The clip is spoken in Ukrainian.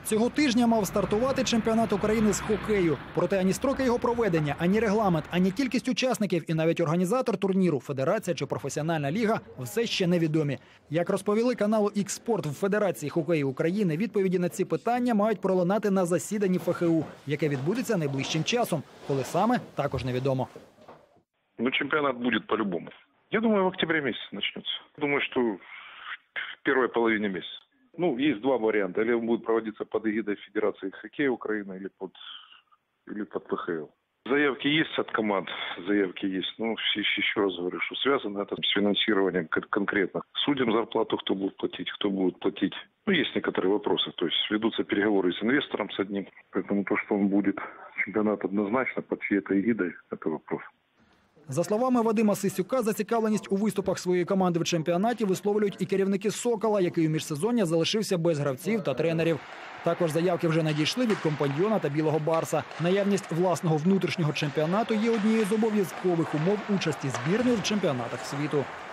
Цього тижня мав стартувати чемпіонат України з хокею. Проте ані строки його проведення, ані регламент, ані кількість учасників і навіть організатор турніру, федерація чи професіональна ліга все ще невідомі. Як розповіли каналу «Ікспорт» в Федерації хокею України, відповіді на ці питання мають пролунати на засіданні ФХУ, яке відбудеться найближчим часом. Коли саме, також невідомо. Чемпионат будет по-любому. Я думаю, в октябре месяце начнется. Думаю, что в первой половине месяца. Есть два варианта. Или он будет проводиться под эгидой Федерации хоккея Украины, или под ПХЛ. Заявки есть от команд, заявки есть. Еще раз говорю, что связано это с финансированием конкретно. Судьям зарплату кто будет платить. Есть некоторые вопросы. То есть ведутся переговоры с инвестором, с одним. Поэтому то, что он будет чемпионат однозначно под чьей-то эгидой, это вопрос. За словами Вадима Сисюка, зацікавленість у виступах своєї команди в чемпіонаті висловлюють і керівники «Сокола», який у міжсезоння залишився без гравців та тренерів. Також заявки вже надійшли від «Компаньйона» та «Білого Барса». Наявність власного внутрішнього чемпіонату є однією з обов'язкових умов участі збірної в чемпіонатах світу.